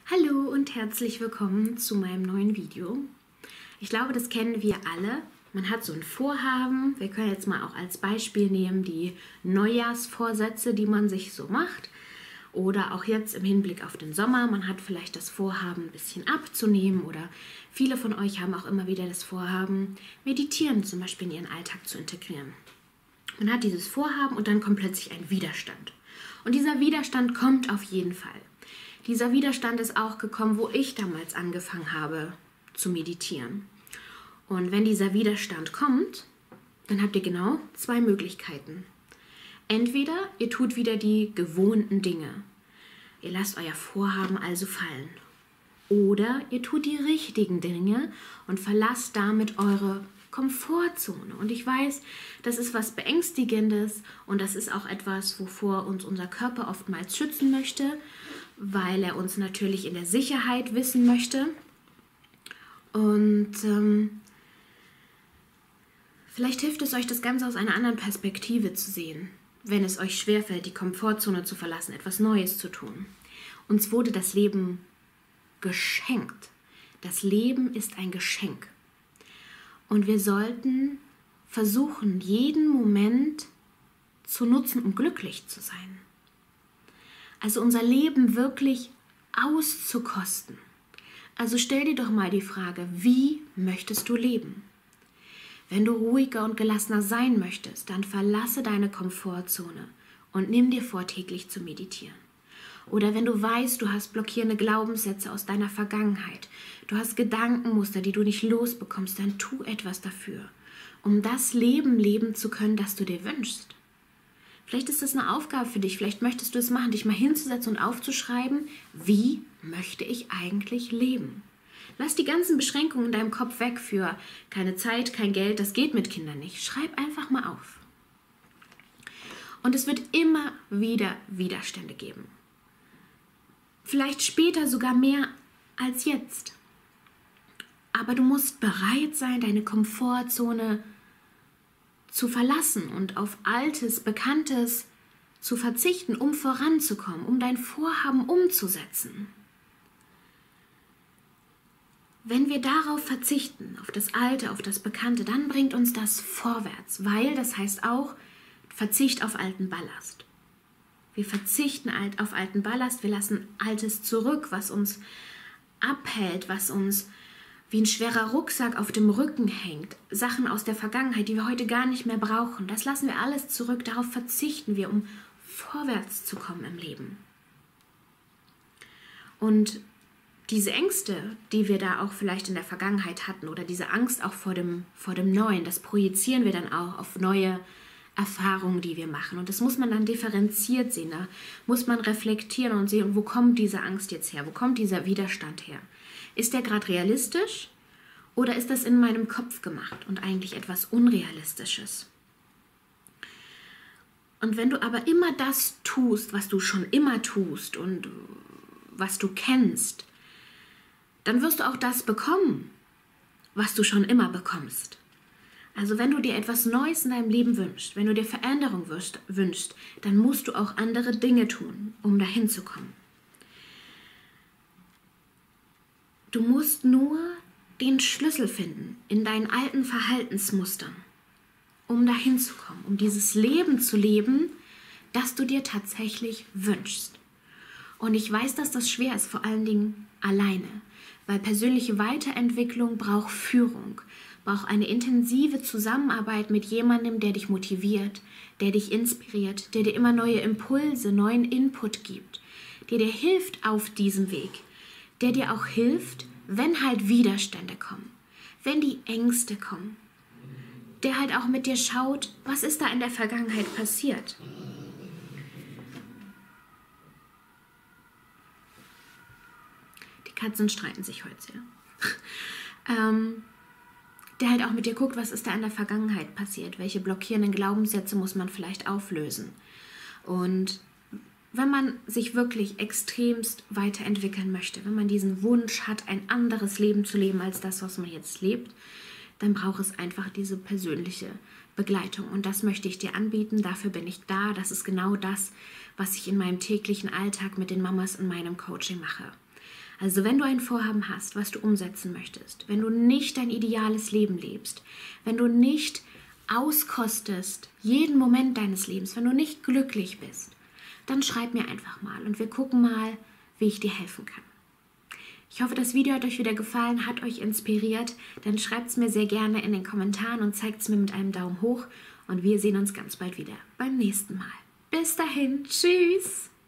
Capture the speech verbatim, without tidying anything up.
Hallo und herzlich willkommen zu meinem neuen Video. Ich glaube, das kennen wir alle. Man hat so ein Vorhaben. Wir können jetzt mal auch als Beispiel nehmen die Neujahrsvorsätze, die man sich so macht. Oder auch jetzt im Hinblick auf den Sommer. Man hat vielleicht das Vorhaben, ein bisschen abzunehmen. Oder viele von euch haben auch immer wieder das Vorhaben, Meditieren zum Beispiel in ihren Alltag zu integrieren. Man hat dieses Vorhaben und dann kommt plötzlich ein Widerstand. Und dieser Widerstand kommt auf jeden Fall. Dieser Widerstand ist auch gekommen, wo ich damals angefangen habe zu meditieren. Und wenn dieser Widerstand kommt, dann habt ihr genau zwei Möglichkeiten. Entweder ihr tut wieder die gewohnten Dinge. Ihr lasst euer Vorhaben also fallen. Oder ihr tut die richtigen Dinge und verlasst damit eure Komfortzone. Und ich weiß, das ist was Beängstigendes und das ist auch etwas, wovor uns unser Körper oftmals schützen möchte, weil er uns natürlich in der Sicherheit wissen möchte. Und ähm, vielleicht hilft es euch, das Ganze aus einer anderen Perspektive zu sehen, wenn es euch schwerfällt, die Komfortzone zu verlassen, etwas Neues zu tun. Uns wurde das Leben geschenkt. Das Leben ist ein Geschenk. Und wir sollten versuchen, jeden Moment zu nutzen, um glücklich zu sein. Also unser Leben wirklich auszukosten. Also stell dir doch mal die Frage, wie möchtest du leben? Wenn du ruhiger und gelassener sein möchtest, dann verlasse deine Komfortzone und nimm dir vor, täglich zu meditieren. Oder wenn du weißt, du hast blockierende Glaubenssätze aus deiner Vergangenheit, du hast Gedankenmuster, die du nicht losbekommst, dann tu etwas dafür, um das Leben leben zu können, das du dir wünschst. Vielleicht ist das eine Aufgabe für dich, vielleicht möchtest du es machen, dich mal hinzusetzen und aufzuschreiben, wie möchte ich eigentlich leben? Lass die ganzen Beschränkungen in deinem Kopf weg für keine Zeit, kein Geld, das geht mit Kindern nicht. Schreib einfach mal auf. Und es wird immer wieder Widerstände geben. Vielleicht später sogar mehr als jetzt. Aber du musst bereit sein, deine Komfortzone zu verlassen und auf Altes, Bekanntes zu verzichten, um voranzukommen, um dein Vorhaben umzusetzen. Wenn wir darauf verzichten, auf das Alte, auf das Bekannte, dann bringt uns das vorwärts, weil das heißt auch Verzicht auf alten Ballast. Wir verzichten auf alten Ballast, wir lassen Altes zurück, was uns abhält, was uns wie ein schwerer Rucksack auf dem Rücken hängt. Sachen aus der Vergangenheit, die wir heute gar nicht mehr brauchen. Das lassen wir alles zurück, darauf verzichten wir, um vorwärts zu kommen im Leben. Und diese Ängste, die wir da auch vielleicht in der Vergangenheit hatten oder diese Angst auch vor dem, vor dem Neuen, das projizieren wir dann auch auf neue Erfahrungen, die wir machen. Und das muss man dann differenziert sehen. Da muss man reflektieren und sehen, wo kommt diese Angst jetzt her? Wo kommt dieser Widerstand her? Ist der gerade realistisch oder ist das in meinem Kopf gemacht und eigentlich etwas Unrealistisches? Und wenn du aber immer das tust, was du schon immer tust und was du kennst, dann wirst du auch das bekommen, was du schon immer bekommst. Also wenn du dir etwas Neues in deinem Leben wünschst, wenn du dir Veränderung wünschst, dann musst du auch andere Dinge tun, um dahin zu kommen. Du musst nur den Schlüssel finden in deinen alten Verhaltensmustern, um dahin zu kommen, um dieses Leben zu leben, das du dir tatsächlich wünschst. Und ich weiß, dass das schwer ist, vor allen Dingen alleine, weil persönliche Weiterentwicklung braucht Führung, braucht eine intensive Zusammenarbeit mit jemandem, der dich motiviert, der dich inspiriert, der dir immer neue Impulse, neuen Input gibt, der dir hilft auf diesem Weg, der dir auch hilft, wenn halt Widerstände kommen, wenn die Ängste kommen, der halt auch mit dir schaut, was ist da in der Vergangenheit passiert. Die Katzen streiten sich heute sehr. ähm, der halt auch mit dir guckt, was ist da in der Vergangenheit passiert, welche blockierenden Glaubenssätze muss man vielleicht auflösen. Und wenn man sich wirklich extremst weiterentwickeln möchte, wenn man diesen Wunsch hat, ein anderes Leben zu leben als das, was man jetzt lebt, dann braucht es einfach diese persönliche Begleitung. Und das möchte ich dir anbieten, dafür bin ich da. Das ist genau das, was ich in meinem täglichen Alltag mit den Mamas in meinem Coaching mache. Also wenn du ein Vorhaben hast, was du umsetzen möchtest, wenn du nicht dein ideales Leben lebst, wenn du nicht auskostest jeden Moment deines Lebens, wenn du nicht glücklich bist, dann schreib mir einfach mal und wir gucken mal, wie ich dir helfen kann. Ich hoffe, das Video hat euch wieder gefallen, hat euch inspiriert. Dann schreibt es mir sehr gerne in den Kommentaren und zeigt es mir mit einem Daumen hoch. Und wir sehen uns ganz bald wieder beim nächsten Mal. Bis dahin, tschüss!